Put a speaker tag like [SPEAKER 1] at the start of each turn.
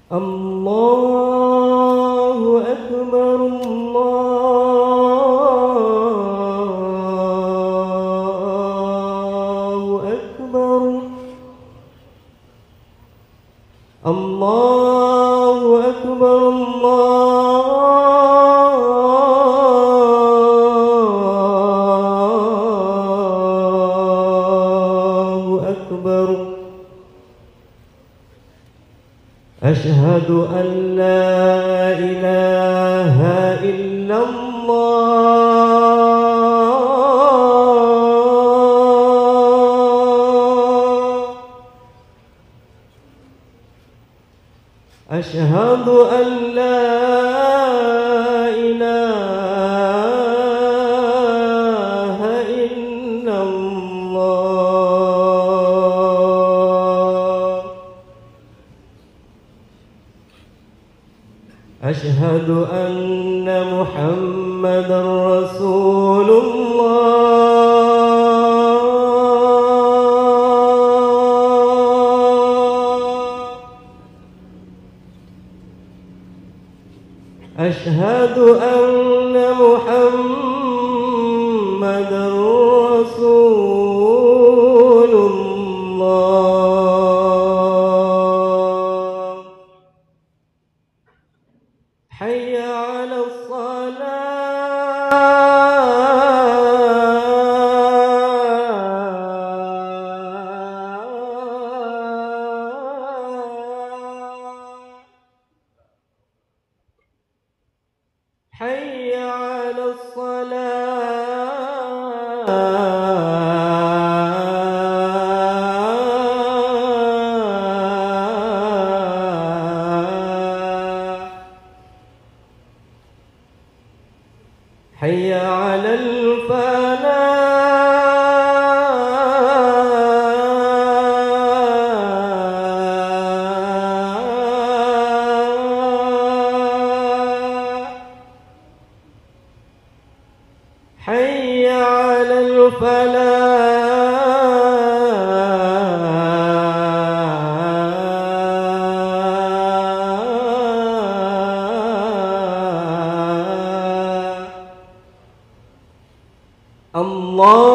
[SPEAKER 1] الله أكبر الله أكبر الله أكبر الله أكبر أشهد أن لا إله إلا الله أشهد أن لا إله إلا الله أشهد أن محمدًا رسول الله أشهد أن محمدًا رسول الله حي على الصلاة حي على الصلاة حي على الفلاح حي على الفلاح الله